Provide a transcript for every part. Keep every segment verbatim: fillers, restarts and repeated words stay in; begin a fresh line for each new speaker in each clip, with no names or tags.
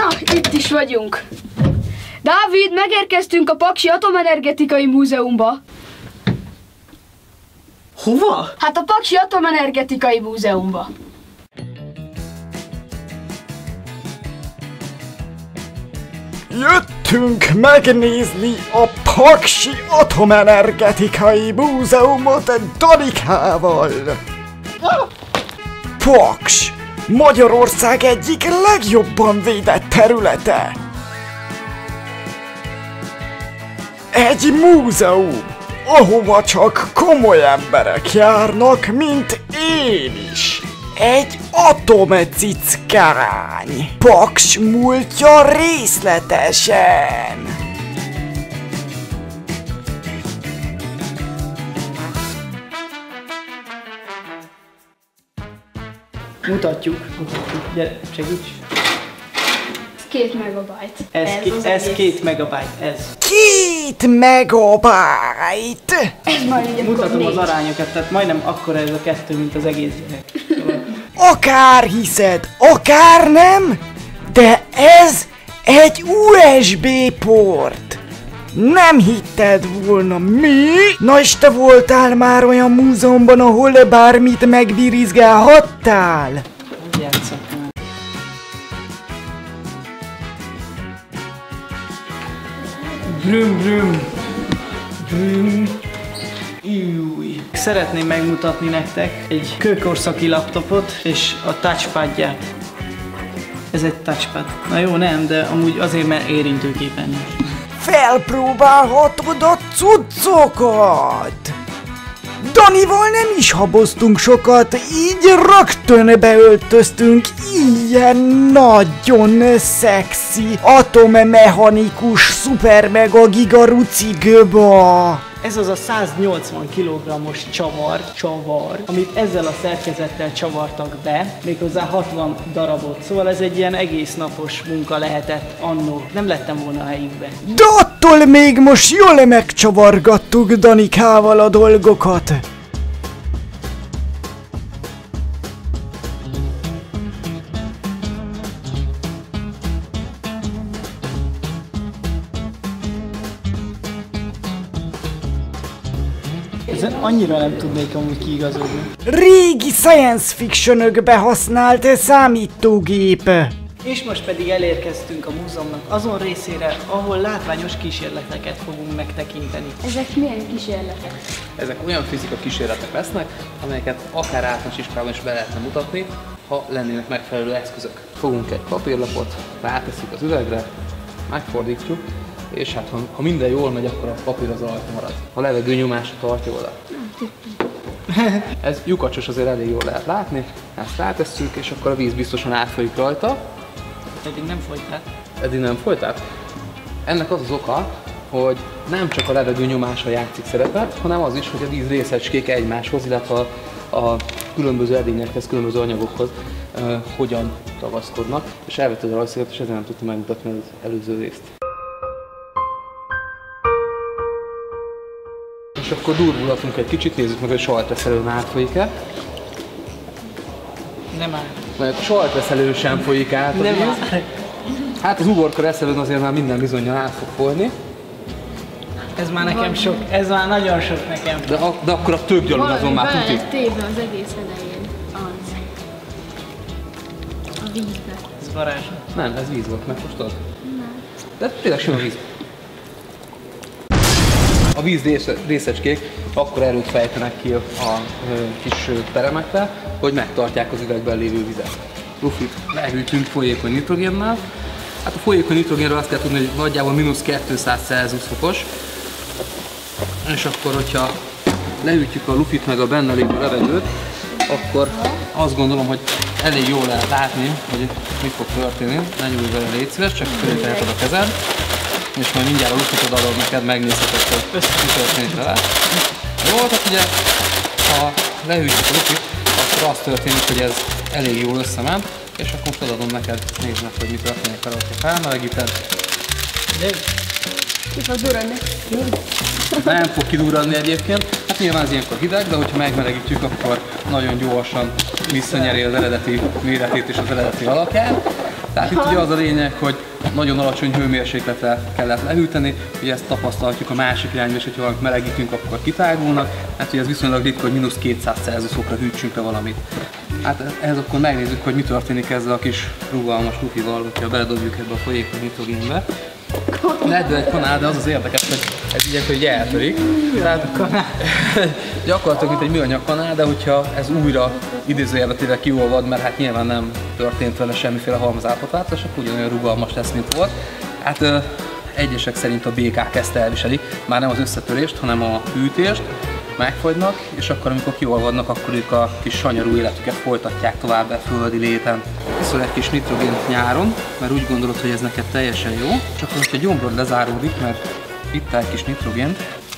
Na, itt is vagyunk. Dávid, megérkeztünk a Paksi Atomenergetikai Múzeumba.
Hova?
Hát a Paksi Atomenergetikai Múzeumba.
Jöttünk megnézni a Paksi Atomenergetikai Múzeumot Danikával. Paks! Magyarország egyik legjobban védett területe. Egy múzeum, ahova csak komoly emberek járnak, mint én is. Egy atomcickány. Paks múltja részletesen.
Mutatjuk, mutatjuk. Gyere, segíts.
Két megabyte.
Ez, ez, ké, ez két megabyte, ez.
Két megabyte?
Ez majd így
Mutatom
négy.
az arányokat, tehát majdnem akkora ez a kettő, mint az egész gyerek.
Akár hiszed, akár nem, de ez egy u es bé port. Nem hitted volna, mi? Na és te voltál már olyan múzeumban, ahol bármit megbirizgálhattál?
Hogy játszok már? Brüm, brüm. Brüm. Új. Szeretném megmutatni nektek egy kőkorszaki laptopot és a touchpadját. Ez egy touchpad. Na jó, nem, de amúgy azért, mert érintőképernyős.
Felpróbálhatod a cuccokat! Danival nem is haboztunk sokat, így rögtön beöltöztünk ilyen nagyon szexi, atommechanikus, szuper mega gigarucigőba.
Ez az a száznyolcvan kilogrammos csavar, csavar, amit ezzel a szerkezettel csavartak be, méghozzá hatvan darabot. Szóval ez egy ilyen egész napos munka lehetett annó. Nem lettem volna a helyükben.
De attól még most jól megcsavargattuk Danikával a dolgokat.
Ezen annyira nem tudnék amúgy kiigazodni.
Régi science fictionökbe használt számítógép.
És most pedig elérkeztünk a múzeumnak azon részére, ahol látványos kísérleteket fogunk megtekinteni.
Ezek milyen kísérletek?
Ezek olyan fizika kísérletek lesznek, amelyeket akár általános iskolában is be lehetne mutatni, ha lennének megfelelő eszközök. Fogunk egy papírlapot, rátesszük az üvegre, megfordítjuk, és hát ha, ha minden jól megy, akkor a papír az rajta marad. A levegő nyomása tartja oda. Ez lyukacsos, azért elég jól lehet látni. Ezt rátesszük, és akkor a víz biztosan átfolyik rajta.
Eddig nem folyt át.
Eddig nem folyt át. Ennek az az oka, hogy nem csak a levegő nyomása játszik szerepet, hanem az is, hogy a víz részecskék egymáshoz, illetve a, a különböző edényekhez, különböző anyagokhoz uh, hogyan ragaszkodnak. És elvetted a rajzszöget, és ezért nem tudtam megmutatni az előző részt. És akkor durvulhatunk egy kicsit, nézzük meg, hogy sajtreszelőn átfolyik-e.
Nem áll.
Mert sajtreszelő sem folyik át.
Nem áll.
Hát az uborka reszelőn azért már minden bizonnyal át fog folyni.
Ez már nekem sok, ez már nagyon sok nekem.
De, a, de akkor a többgyalon azon már tuti.
Valami téve az egész elején. Az. A vízbe.
Ez varázs.
Nem, ez víz volt, megkóstolod? Nem. De tényleg sima víz. A víz részecskék akkor erőt fejtenek ki a, a, a kis peremekkel, hogy megtartják az üvegben lévő vizet. Lufit lehűtünk folyékony nitrogénnel. Hát a folyékony nitrogénről azt kell tudni, hogy nagyjából mínusz kétszáz Celsius fokos. És akkor, hogyha lehűtjük a lufit meg a benne lévő levegőt, akkor azt gondolom, hogy elég jól lehet látni, hogy mi fog történni. Ne nyújj vele, légy szíves, csak köré teheted a kezed. És majd mindjárt a lufitod alól neked megnézheted, hogy mi történik vele. Jó, tehát ugye, ha lehűtjük a lufit, akkor az történik, hogy ez elég jól összement, és akkor most adom neked, nézd meg, hogy mi történik vele, ha felmelegíted.
Ki fog durranni?
Nem fog kidurranni egyébként. Hát nyilván ez ilyenkor hideg, de hogyha megmelegítjük, akkor nagyon gyorsan visszanyeri az eredeti méretét és az eredeti alakját. Tehát itt ugye az a lényeg, hogy nagyon alacsony hőmérsékletre kellett lehűteni, ugye ezt tapasztalhatjuk a másik irányba is, hogyha valamit melegítünk, akkor kitágulnak. Hát ugye ez viszonylag ritka, hogy mínusz kétszáz Celsiusokra hűtsünk le valamit. Hát ehhez akkor megnézzük, hogy mi történik ezzel a kis rugalmas lufival, hogyha beledobjuk ebbe a folyékony nitrogénbe. Lehető egy kanál, de az az érdekes, hogy ez így hogy eltörik. Tehát gyakorlatilag mint egy műanyag kanál, de hogyha ez újra idézőjelbetével kiolvad, mert hát nyilván nem történt vele semmiféle halmazállapotváltozás, akkor ugyanolyan rugalmas lesz, mint volt. Hát ö, egyesek szerint a békák ezt elviselik, már nem az összetörést, hanem a hűtést, megfagynak, és akkor amikor kiolvadnak, akkor ők a kis sanyarú életüket folytatják tovább a földi léten. Iszol egy kis nitrogént nyáron, mert úgy gondolod, hogy ez neked teljesen jó, csak most a gyomrod lezáródik, mert ittál egy kis nitrogént.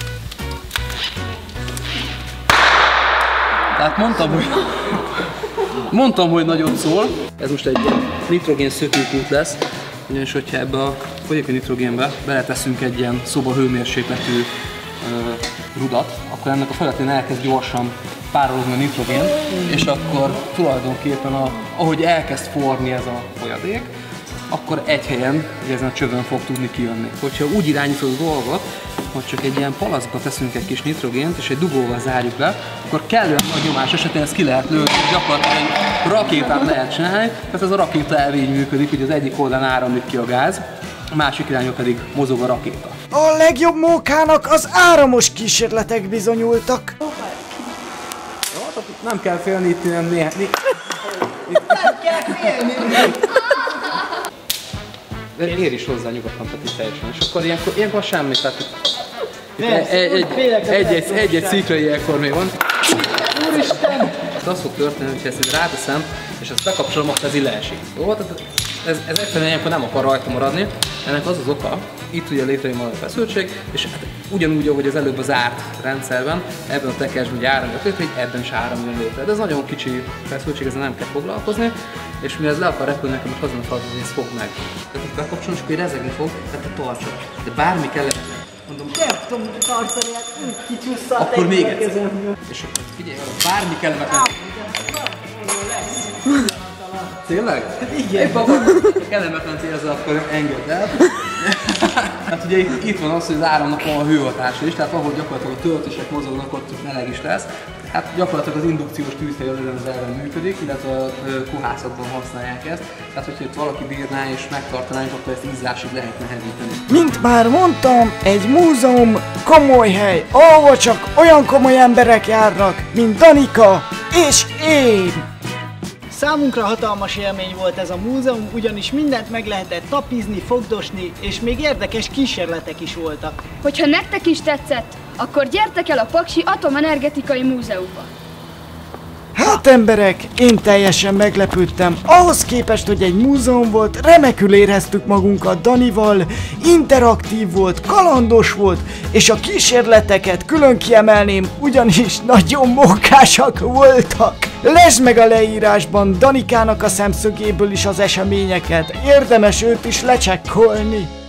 Tehát mondtam, hogy mondtam, hogy nagyot szól. Ez most egy nitrogén szökőkút lesz, ugyanis hogyha ebbe a folyékony nitrogénbe beleteszünk egy ilyen szobahőmérsékletű rudat, akkor ennek a feletén elkezd gyorsan párologni a nitrogén, és akkor tulajdonképpen a, ahogy elkezd forni ez a folyadék, akkor egy helyen, ugye ezen a csövön fog tudni kijönni. Hogyha úgy irányítod a dolgot, hogy csak egy ilyen palaszba teszünk egy kis nitrogént, és egy dugóval zárjuk le, akkor kellően nagy nyomás esetén ezt ki lehet lőni, gyakorlatilag egy rakétát lehet csinálni, tehát ez a rakéta elvény működik, hogy az egyik oldalán áramlik ki a gáz, a másik irányba pedig mozog a rakéta.
A legjobb mókának az áramos kísérletek bizonyultak.
Jó, nem kell félni, itt nem néha... Né...
Nem kell félni!
De ér is hozzá nyugodtan, tehát itt teljesen. És akkor ilyenkor, ilyenkor semmi, tehát egy-egy szikra ilyenkor még van.
Úristen!
Az fog történni, hogyha ezt ráteszem, és ezt bekapcsolom, akkor ez így leesik. Jó? Tehát ez, ez egyszerűen ilyenkor nem akar rajta maradni. Ennek az az oka, itt ugye létrejön a feszültség, és hát ugyanúgy, ahogy az előbb az zárt rendszerben, ebben a tekercsben ugye áram jött létre, hogy ebben is áram jön létre. De ez nagyon kicsi feszültség, ezzel nem kell foglalkozni, és mi ez le akar repülni, nekem most azon a hogy ez fog meg. Tehát itt bekapcsolom, és akkor rezegni fog, tehát te tartsad. De bármi kell, mondom,
Nem tudom tartani, hát úgy kicsúszta a
akkor még egyszer.
kezemből.
És akkor figyelj, bármi kellemetlen. Tényleg?
Igen.
Épp akkor kellemetlen célzol, akkor engedd el. Hát ugye itt, itt van az, hogy az áramnak van a hőhatása is, tehát ahol gyakorlatilag a töltések mozognak, ott meleg is lesz. Hát gyakorlatilag az indukciós tűzhely az elven működik, illetve a kohászatban használják ezt. Tehát, hogyha itt valaki bírná és megtartanánk, akkor ezt ízlásig lehet nehezíteni.
Mint már mondtam, egy múzeum komoly hely, ahol csak olyan komoly emberek járnak, mint Danika és én.
Számunkra hatalmas élmény volt ez a múzeum, ugyanis mindent meg lehetett tapizni, fogdosni, és még érdekes kísérletek is voltak.
Hogyha nektek is tetszett, akkor gyertek el a Paksi Atomenergetikai Múzeumba.
Hát emberek, én teljesen meglepődtem. Ahhoz képest, hogy egy múzeum volt, remekül éreztük magunkat Danival, interaktív volt, kalandos volt, és a kísérleteket külön kiemelném, ugyanis nagyon mókásak voltak. Lásd meg a leírásban Danikának a szemszögéből is az eseményeket, érdemes őt is lecsekkolni.